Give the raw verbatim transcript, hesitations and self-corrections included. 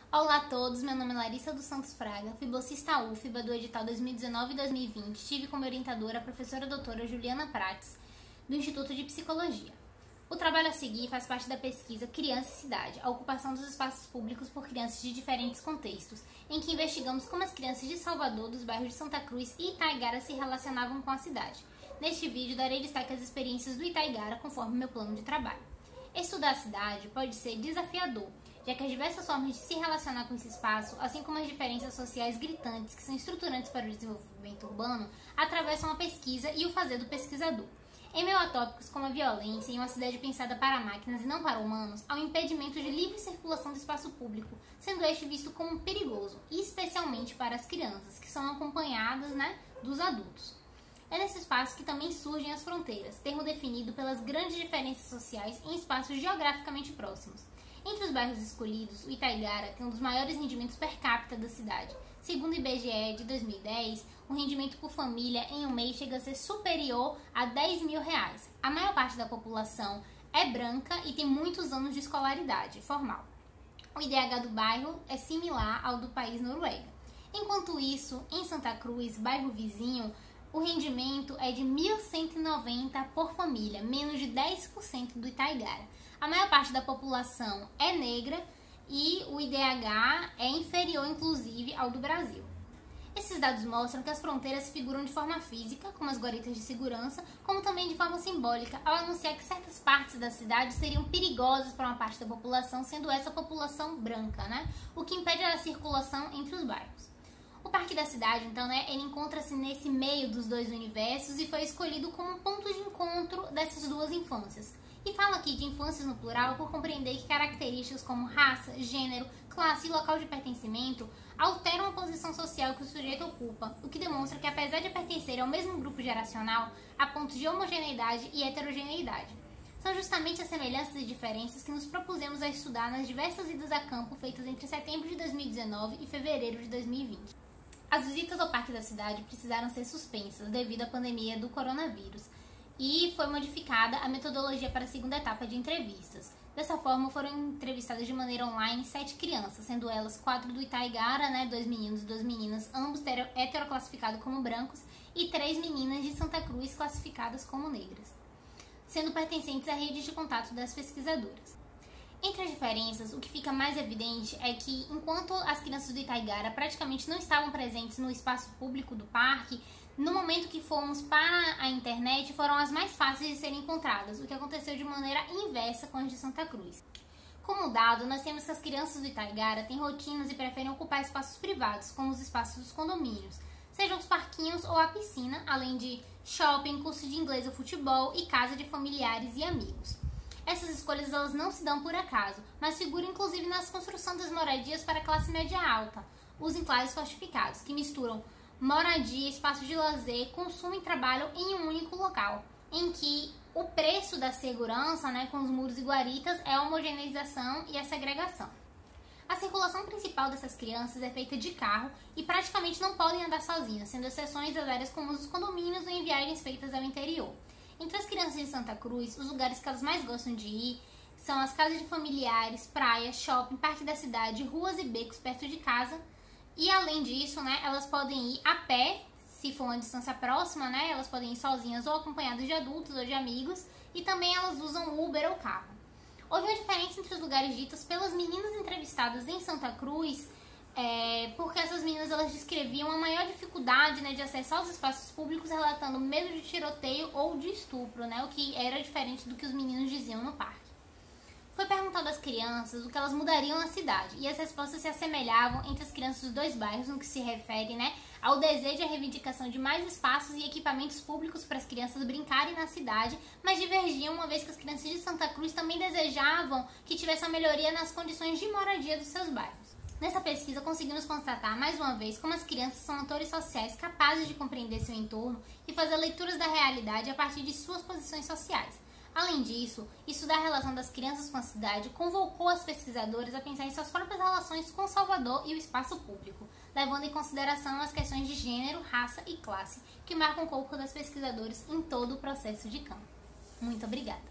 Olá a todos, meu nome é Larissa dos Santos Fraga, fui bolsista U F B A do edital dois mil e dezenove e dois mil e vinte. Tive como orientadora a professora doutora Juliana Prates, do Instituto de Psicologia. O trabalho a seguir faz parte da pesquisa Criança e Cidade, a ocupação dos espaços públicos por crianças de diferentes contextos, em que investigamos como as crianças de Salvador, dos bairros de Santa Cruz e Itaigara se relacionavam com a cidade. Neste vídeo, darei destaque às experiências do Itaigara conforme meu plano de trabalho. Estudar a cidade pode ser desafiador, já que as diversas formas de se relacionar com esse espaço, assim como as diferenças sociais gritantes que são estruturantes para o desenvolvimento urbano, atravessam a pesquisa e o fazer do pesquisador. Em meio a tópicos como a violência em uma cidade pensada para máquinas e não para humanos, há o impedimento de livre circulação do espaço público, sendo este visto como perigoso, especialmente para as crianças, que são acompanhadas, né, dos adultos. É nesse espaço que também surgem as fronteiras, termo definido pelas grandes diferenças sociais em espaços geograficamente próximos. Entre os bairros escolhidos, o Itaigara tem um dos maiores rendimentos per capita da cidade. Segundo o I B G E de dois mil e dez, o rendimento por família em um mês chega a ser superior a dez mil reais. A maior parte da população é branca e tem muitos anos de escolaridade formal. O I D H do bairro é similar ao do país Noruega. Enquanto isso, em Santa Cruz, bairro vizinho, o rendimento é de mil cento e noventa por família, menos de dez por cento do Itaigara. A maior parte da população é negra e o I D H é inferior, inclusive, ao do Brasil. Esses dados mostram que as fronteiras figuram de forma física, como as guaritas de segurança, como também de forma simbólica, ao anunciar que certas partes da cidade seriam perigosas para uma parte da população, sendo essa população branca, né? O que impede a circulação entre os bairros. O Parque da Cidade, então, né, ele encontra-se nesse meio dos dois universos e foi escolhido como um ponto de encontro dessas duas infâncias. E falo aqui de infâncias no plural por compreender que características como raça, gênero, classe e local de pertencimento alteram a posição social que o sujeito ocupa, o que demonstra que, apesar de pertencer ao mesmo grupo geracional, há pontos de homogeneidade e heterogeneidade. São justamente as semelhanças e diferenças que nos propusemos a estudar nas diversas idas a campo feitas entre setembro de dois mil e dezenove e fevereiro de dois mil e vinte. As visitas ao Parque da Cidade precisaram ser suspensas devido à pandemia do coronavírus e foi modificada a metodologia para a segunda etapa de entrevistas. Dessa forma, foram entrevistadas de maneira online sete crianças, sendo elas quatro do Itaigara, né, dois meninos e duas meninas, ambos heteroclassificados como brancos, e três meninas de Santa Cruz classificadas como negras, sendo pertencentes à rede de contato das pesquisadoras. Entre as diferenças, o que fica mais evidente é que, enquanto as crianças do Itaigara praticamente não estavam presentes no espaço público do parque, no momento que fomos para a internet, foram as mais fáceis de serem encontradas, o que aconteceu de maneira inversa com as de Santa Cruz. Como dado, nós temos que as crianças do Itaigara têm rotinas e preferem ocupar espaços privados, como os espaços dos condomínios, sejam os parquinhos ou a piscina, além de shopping, curso de inglês ou futebol e casa de familiares e amigos. Essas escolhas elas não se dão por acaso, mas figuram inclusive nas construções das moradias para a classe média alta, os enclaves fortificados, que misturam moradia, espaço de lazer, consumo e trabalho em um único local, em que o preço da segurança, né, com os muros e guaritas, é a homogeneização e a segregação. A circulação principal dessas crianças é feita de carro e praticamente não podem andar sozinhas, sendo exceções as áreas comuns dos condomínios ou em viagens feitas ao interior. Entre as crianças de Santa Cruz, os lugares que elas mais gostam de ir são as casas de familiares, praia, shopping, parque da cidade, ruas e becos perto de casa. E além disso, né, elas podem ir a pé, se for uma distância próxima, né, elas podem ir sozinhas ou acompanhadas de adultos ou de amigos. E também elas usam Uber ou carro. Houve uma diferença entre os lugares ditos pelas meninas entrevistadas em Santa Cruz, É, porque essas meninas elas descreviam a maior dificuldade, né, de acesso aos espaços públicos, relatando medo de tiroteio ou de estupro, né, o que era diferente do que os meninos diziam no parque. Foi perguntado às crianças o que elas mudariam na cidade, e as respostas se assemelhavam entre as crianças dos dois bairros no que se refere, né, ao desejo e à reivindicação de mais espaços e equipamentos públicos para as crianças brincarem na cidade, mas divergiam uma vez que as crianças de Santa Cruz também desejavam que tivesse uma melhoria nas condições de moradia dos seus bairros. Nessa pesquisa, conseguimos constatar, mais uma vez, como as crianças são atores sociais capazes de compreender seu entorno e fazer leituras da realidade a partir de suas posições sociais. Além disso, estudar a relação das crianças com a cidade convocou as pesquisadoras a pensar em suas próprias relações com Salvador e o espaço público, levando em consideração as questões de gênero, raça e classe, que marcam o corpo das pesquisadoras em todo o processo de campo. Muito obrigada!